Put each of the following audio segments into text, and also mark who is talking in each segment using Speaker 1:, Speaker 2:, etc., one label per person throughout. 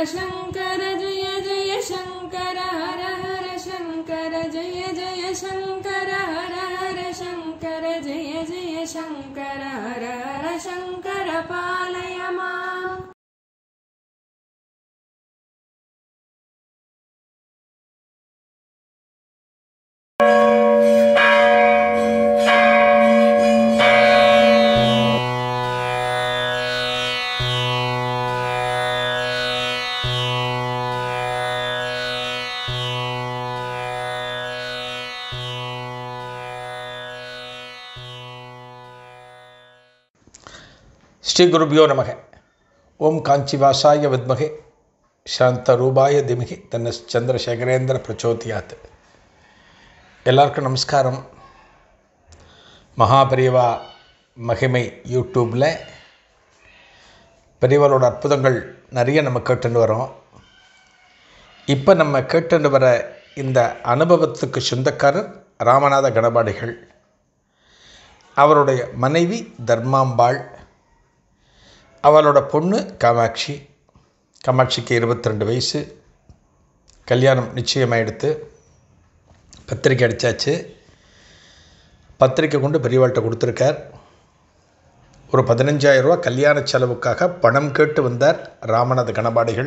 Speaker 1: शंकर जय जय शंकर हर हर शंकर जय जय शंकर हर हर शंकर जय जय शंकर हर हर शंकर पालय माम्.
Speaker 2: ஸ்ரீ குருபியோ நமக. ஓம் காஞ்சிவாசாய வித்மகே சாந்த ரூபாய திமிகி தன்ன சந்திரசேகரேந்திர பிரச்சோதியாத். எல்லாருக்கும் நமஸ்காரம். மகா பெரியவா மகிமை யூடியூப்பில் பெரியவரோட அற்புதங்கள் நிறைய நம்ம கேட்டுன்னு வரோம். இப்போ நம்ம கேட்டுன்னு வர இந்த அனுபவத்துக்கு சொந்தக்காரர் ராமநாத கணபாடிகள். அவருடைய மனைவி தர்மாம்பாள், அவளோட பொண்ணு காமாட்சி. காமாட்சிக்கு 22 வயசு. கல்யாணம் நிச்சயமாகிடுத்து. பத்திரிக்கை அடித்தாச்சு. பத்திரிக்கை கொண்டு பெரியவாள்கிட்ட கொடுத்துருக்கார். ஒரு 15,000 ரூபா கல்யாண செலவுக்காக பணம் கேட்டு வந்தார் ராமநாத கணபாடிகள்.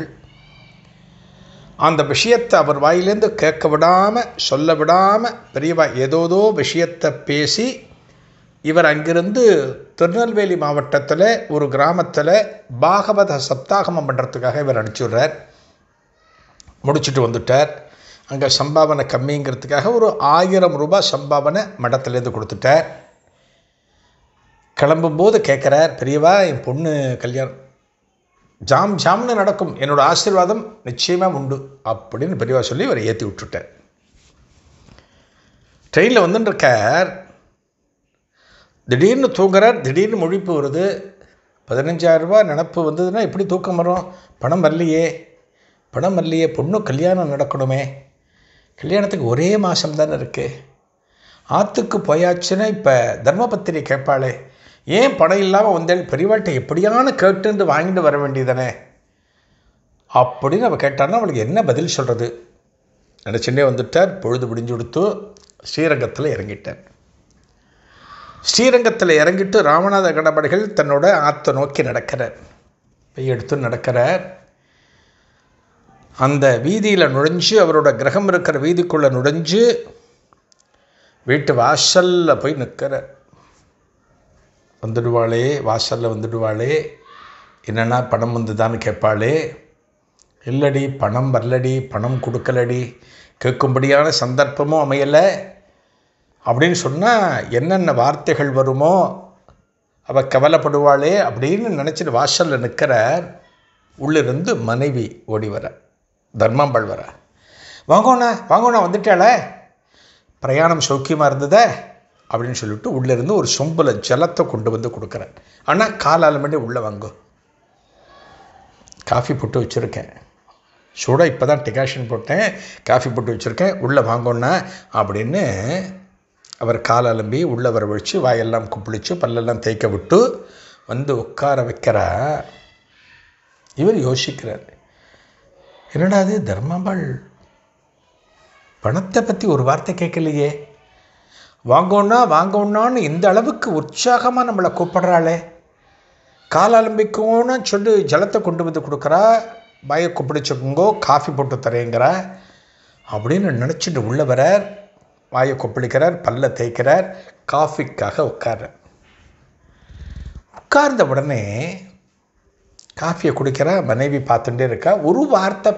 Speaker 2: அந்த விஷயத்தை அவர் வாயிலேருந்து கேட்க விடாமல், சொல்ல விடாமல் பெரியவா ஏதோதோ விஷயத்தை பேசி இவர் அங்கிருந்து திருநெல்வேலி மாவட்டத்தில் ஒரு கிராமத்தில் பாகவத சப்தாகமம் பண்ணுறதுக்காக இவர் அனுப்பிச்சுடுறார். முடிச்சுட்டு வந்துட்டார். அங்கே சம்பாவனை கம்மிங்கிறதுக்காக ஒரு 1000 ரூபாய் சம்பாவனை மடத்துலேருந்து கொடுத்துட்டார். கிளம்பும்போது கேட்குறார், பெரியவா என் பொண்ணு கல்யாணம் ஜாம்னு நடக்கும், என்னோடய ஆசீர்வாதம் நிச்சயமாக உண்டு அப்படின்னு பெரியவா சொல்லி இவரை ஏற்றி விட்டுட்டார். ட்ரெயினில் வந்துட்டுருக்கார். திடீர்னு தூங்குறார். திடீர்னு முழிப்பு வருது. 15,000 ரூபா நினப்பு வந்ததுன்னா எப்படி தூக்கம் வரும்? பணம் வரலையே. பொண்ணு கல்யாணம் நடக்கணுமே. கல்யாணத்துக்கு ஒரே மாதம் தானே இருக்குது. ஆற்றுக்கு போயாச்சுன்னா இப்போ தர்மபத்திரி கேட்பாளே, ஏன் பணம் இல்லாமல் வந்தேன், பெரியவாட்டை எப்படியான கேட்டுன்னு வாங்கிட்டு வர வேண்டியதானே அப்படின்னு அவள் கேட்டான்னா அவளுக்கு என்ன பதில் சொல்கிறது நினச்சின்னே வந்துட்டார். பொழுது முடிஞ்சு கொடுத்து ஸ்ரீரங்கத்தில் இறங்கிட்டார். ஸ்ரீரங்கத்தில் இறங்கிட்டு ராமநாத கணபாடிகள் தன்னோட ஆற்றை நோக்கி நடக்கிறார். எடுத்து நடக்கிறார். அந்த வீதியில் நுழைஞ்சு, அவரோட கிரகம் இருக்கிற வீதிக்குள்ளே நுழைஞ்சு வீட்டு வாசலில் போய் நிற்கிறார். வந்துடுவாளே, வாசலில் வந்துடுவாளே, என்னென்னா பணம் வந்துதான்னு கேட்பாளே. இல்லடி, பணம் வரலடி, பணம் கொடுக்கலடி, கேட்கும்படியான சந்தர்ப்பமும் அமையலை அப்படின்னு சொன்னால் என்னென்ன வார்த்தைகள் வருமோ அவள் கவலைப்படுவாளே அப்படின்னு நினச்சிட்டு வாசலில் நிற்கிறார். உள்ளிருந்து மனைவி ஓடி வர, தர்மாம்பாள் வர. வாங்கோண்ணா வந்துட்டாளே, பிரயாணம் சௌக்கியமாக இருந்ததே அப்படின்னு சொல்லிவிட்டு உள்ளிருந்து ஒரு சொம்பில் ஜலத்தை கொண்டு வந்து கொடுக்குறேன். ஆனால் காலால் மணி உள்ளே வாங்கோ, காஃபி போட்டு வச்சுருக்கேன், சூடாக இப்போ தான் டிகாஷன் போட்டேன், காஃபி போட்டு வச்சுருக்கேன், உள்ளே வாங்கோண்ணா அப்படின்னு அவர் கால் அலம்பி உள்ளே வரவழைச்சு வாயெல்லாம் குப்பிளிச்சு பல்லெல்லாம் தேய்க்க விட்டு வந்து உட்கார வைக்கிறார். இவர் யோசிக்கிறார், என்னடா அது தர்மாம்பாள் பணத்தை பற்றி ஒரு வார்த்தை கேட்கலையே, வாங்கோன்னான்னு இந்த அளவுக்கு உற்சாகமாக நம்மளை கூப்பிடுறாளே, கால் அலம்பிக்கோன்னு சொல்லி ஜலத்தை கொண்டு வந்து கொடுக்குறா, வாயை குப்பிடிச்சுக்கோங்கோ, காஃபி போட்டு தரேங்கிறா அப்படின்னு நினச்சிட்டு உள்ளே வரார். வாயை கொப்பளிக்கிறார், பல்ல தேய்க்கிறார், காஃபிக்காக உட்கார்ந்த உடனே காஃபியை குடிக்கிற மனைவி பார்த்துட்டே இருக்கா. ஒரு வார்த்தை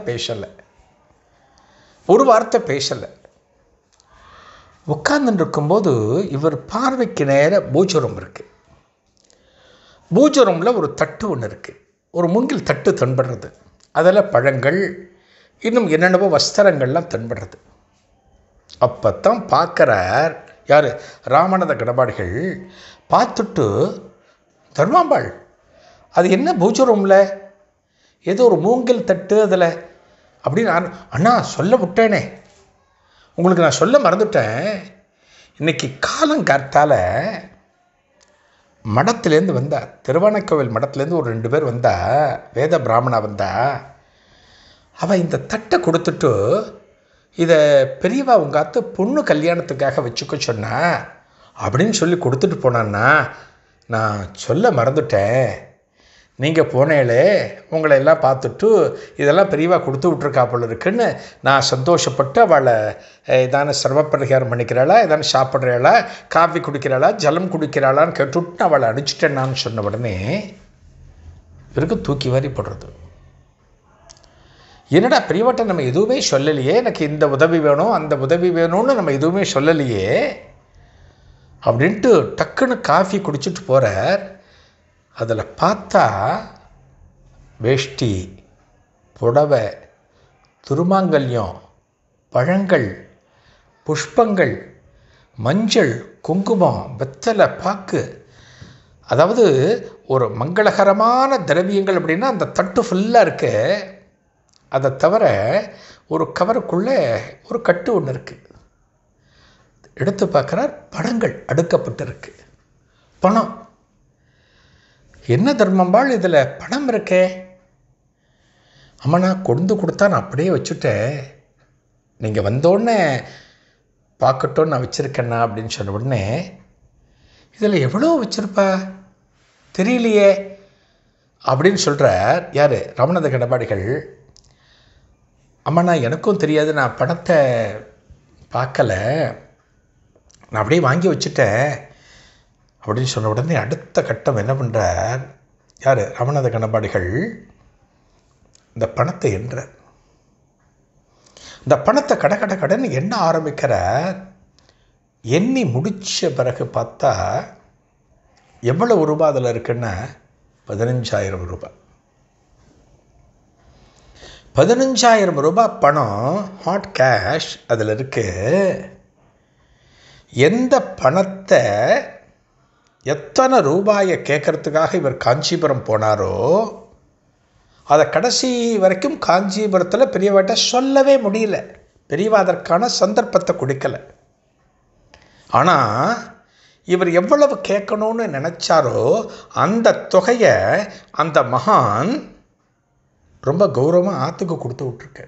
Speaker 2: பேசலை. உட்கார்ந்துட்டு இருக்கும்போது இவர் பார்வைக்கு நேர பூஜை ரூம் இருக்குது. பூஜை ரூமில் ஒரு தட்டு ஒன்று இருக்குது. ஒரு மூங்கில் தட்டு தென்படுறது. அதில் பழங்கள், இன்னும் என்னென்னவோ வஸ்திரங்கள்லாம் தென்படுறது. அப்போ தான் பார்க்குறார் யார், ராமநாத கணபாடிகள். பார்த்துட்டு, தர்மாம்பாள் அது என்ன பூஜை ரூமில் ஏதோ ஒரு மூங்கில் தட்டு அதில் அப்படின்னு அண்ணா சொல்ல விட்டேனே, உங்களுக்கு நான் சொல்ல மறந்துட்டேன். இன்றைக்கி காலங்காத்தால் மடத்துலேருந்து வந்தா, திருவானைக்கோவில் மடத்துலேருந்து ஒரு 2 பேர் வந்தா, வேத பிராமணா வந்தா. அவள் இந்த தட்டை கொடுத்துட்டு, இதை பெரியவா உங்கள் அத்தை பொண்ணு கல்யாணத்துக்காக வச்சுக்க சொன்னா அப்படின்னு சொல்லி கொடுத்துட்டு போனான்னா, நான் சொல்ல மறந்துட்டேன். நீங்கள் போனேலே உங்களை எல்லாம் பார்த்துட்டு இதெல்லாம் பெரியவா கொடுத்து விட்ருக்கா போல இருக்குன்னு நான் சந்தோஷப்பட்டு அவளை ஏதான சிரமப்பரிகாரம் பண்ணிக்கிறாளா, ஏதான சாப்பிட்றாளா, காஃபி குடிக்கிறாளா, ஜலம் குடிக்கிறாளான்னு கேட்டுவிட்டு அவளை அனுப்பிச்சிட்டேன்னான்னு சொன்ன உடனே இவருக்கு தூக்கி வாரி போடுறது. என்னடா பெரியவாட்ட நம்ம எதுவுமே சொல்லலையே, எனக்கு இந்த உதவி வேணும் அந்த உதவி வேணும்னு நம்ம எதுவுமே சொல்லலையே அப்படின்ட்டு டக்குன்னு காஃபி குடிச்சிட்டு போகிறார். அதில் பார்த்தா வேஷ்டி, புடவை, திருமாங்கல்யம், பழங்கள், புஷ்பங்கள், மஞ்சள், குங்குமம், வெத்தலை பாக்கு, அதாவது ஒரு மங்களகரமான திரவியங்கள் அப்படின்னா அந்த தட்டு ஃபுல்லாக இருக்கு. அதை தவிர ஒரு கவருக்குள்ளே ஒரு கட்டு ஒன்று இருக்குது. எடுத்து பார்க்குறார், பணங்கள் அடுக்கப்பட்டிருக்கு. பணம். என்ன தர்மம்பாள் இதில் பணம் இருக்கே? அம்மா நான் கொண்டு கொடுத்தா நான் அப்படியே வச்சுட்டேன், நீங்கள் வந்தோடனே பார்க்கட்டும் நான் வச்சுருக்கேண்ணா அப்படின்னு சொன்ன உடனே, இதில் எவ்வளோ வச்சுருப்பா தெரியலையே அப்படின்னு சொல்கிறார். யார்? ராமநாத கடபாடிகள். அம்மா நான் எனக்கும் தெரியாது, நான் பணத்தை பார்க்கல, நான் அப்படியே வாங்கி வச்சுட்டேன் அப்படின்னு சொன்ன உடனே அடுத்த கட்டம் என்ன பண்ணுறார்? யார்? ராமநாத கணபாடிகள். இந்த பணத்தை எண்ணுறார். இந்த பணத்தை கடன் எண்ண ஆரம்பிக்கிறார். எண்ணி முடித்த பிறகு பார்த்தா எவ்வளவு ரூபாய் அதில் இருக்குன்னா 15,000 ரூபாய். 15,000 ரூபாய் பணம், ஹாட் கேஷ் அதில் இருக்கு. எந்த பணத்தை எத்தனை ரூபாயை கேட்கறதுக்காக இவர் காஞ்சிபுரம் போனாரோ அதை கடைசி வரைக்கும் காஞ்சிபுரத்தில் பெரியவாட்ட சொல்லவே முடியல. பெரியவா அதற்கான சந்தர்ப்பத்தை கொடுக்கலை. ஆனால் இவர் எவ்வளவு கேட்கணும்னு நினச்சாரோ அந்த தொகையை அந்த மகான் ரொம்ப கௌரவமாக ஆற்றுக்கு கொடுத்து விட்ருக்க.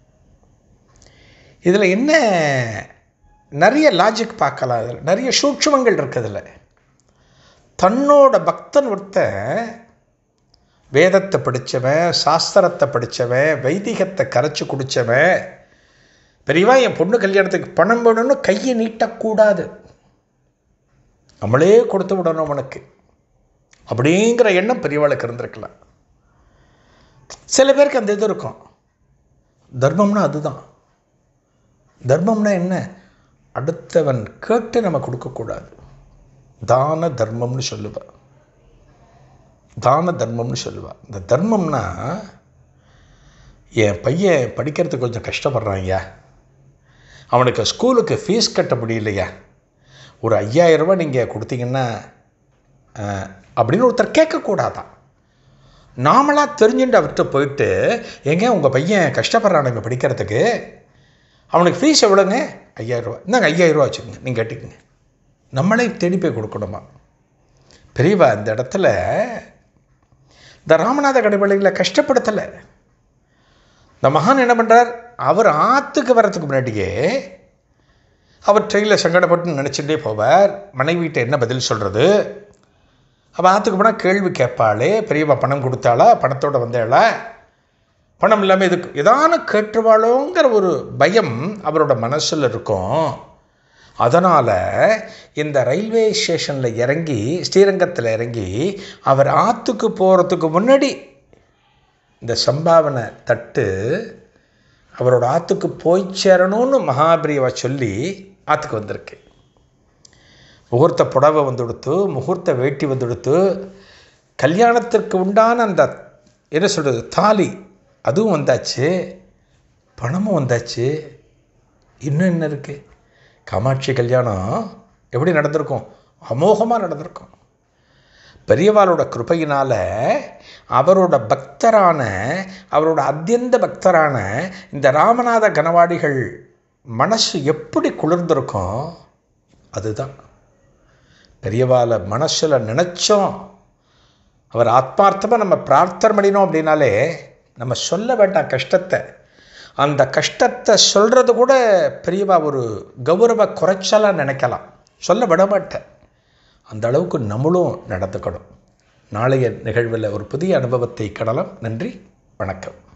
Speaker 2: இதில் என்ன நிறைய லாஜிக் பார்க்கலாம், இதில் நிறைய சூட்சுமங்கள் இருக்குதுல்ல. தன்னோட பக்தன் ஒருத்தன் வேதத்தை படித்தவன், சாஸ்திரத்தை படித்தவன், வைதிகத்தை கரைச்சி குடித்தவன், பெரியவா என் பொண்ணு கல்யாணத்துக்கு பணம் வேணும்னு கையை நீட்டக்கூடாது, நம்மளே கொடுத்து விடணும் உனக்கு அப்படிங்கிற எண்ணம் பெரியவாளுக்கு இருந்திருக்கலாம். சில பேருக்கு அந்த இது இருக்கும். தர்மம்னா அதுதான். தர்மம்னா என்ன? அடுத்தவன் கேட்டு நம்ம கொடுக்கக்கூடாது. தான தர்மம்னு சொல்லுவா. தான தர்மம்னு சொல்லுவா. இந்த தர்மம்னா, என் பையன் படிக்கிறதுக்கு கொஞ்சம் கஷ்டப்படுறான் ஐயா, அவனுக்கு ஸ்கூலுக்கு ஃபீஸ் கட்ட முடியலையா, ஒரு 5,000 ரூபாய் நீங்கள் கொடுத்தீங்கன்னா அப்படின்னு ஒருத்தர் கேட்கக்கூடாதான். நாமளாக தெரிஞ்சுட்டு அவர்கிட்ட போயிட்டு, எங்க உங்கள் பையன் கஷ்டப்படுறானுங்க படிக்கிறதுக்கு, அவனுக்கு ஃபீஸ் எவ்வளோங்க? 5,000 ரூபா. இந்தாங்க 5,000 ரூபா வச்சுக்கோங்க, நீங்கள் கேட்டுக்கோங்க. நம்மளே தேடி போய் கொடுக்கணுமா? பெரியவா இந்த இடத்துல இந்த ராமநாத கடவுளைகளை கஷ்டப்படுத்தலை. இந்த மகான் என்ன பண்ணுறார்? அவர் ஆற்றுக்கு வர்றதுக்கு முன்னாடியே அவர் ட்ரெயினில் சங்கடப்பட்டு நினச்சிட்டே போவார். மனைவிட்ட என்ன பதில் சொல்கிறது? அவள் ஆற்றுக்கு போனால் கேள்வி கேட்பாளே, பெரியவா பணம் கொடுத்தாளா, பணத்தோடு வந்தாளா, பணம் இல்லாமல் இதுக்கு ஏதானு கேட்டுருவாளோங்கிற ஒரு பயம் அவரோட மனசில் இருக்கும். அதனால் இந்த ரயில்வே ஸ்டேஷனில் இறங்கி, ஸ்ரீரங்கத்தில் இறங்கி அவர் ஆற்றுக்கு போகிறதுக்கு முன்னாடி இந்த சம்பாவனை தட்டு அவரோட ஆற்றுக்கு போய் சேரணும்னு மகாபிரியவா சொல்லி ஆற்றுக்கு வந்திருக்கு. முகூர்த்த புடவை வந்துடுத்து, முகூர்த்த வேட்டி வந்துடுத்து, கல்யாணத்திற்கு உண்டான அந்த என்ன சொல்கிறது தாலி அதுவும் வந்தாச்சு, பணமும் வந்தாச்சு. இன்னும் என்ன இருக்குது? காமாட்சி கல்யாணம் எப்படி நடந்திருக்கும்? அமோகமாக நடந்திருக்கும். பெரியவாளோட கிருபையினால் அவரோட பக்தரான, அவரோட அத்தியந்த பக்தரான இந்த ராமநாத கணவாடிகள் மனசு எப்படி குளிர்ந்திருக்கும்? அதுதான் பெரியவாளை மனசில் நினச்சோம், அவர் ஆத்மார்த்தமாக நம்ம பிரார்த்தனை பண்ணினோம் அப்படின்னாலே நம்ம சொல்ல வேண்டாம் கஷ்டத்தை. அந்த கஷ்டத்தை சொல்கிறது கூட பெரியவா ஒரு கௌரவ குறைச்சலாக நினைக்கலாம். சொல்ல விட மாட்டேன். அந்த அளவுக்கு நம்மளும் நடந்துக்கணும். நாளைய நிகழ்வில் ஒரு புதிய அனுபவத்தை காணலாம். நன்றி, வணக்கம்.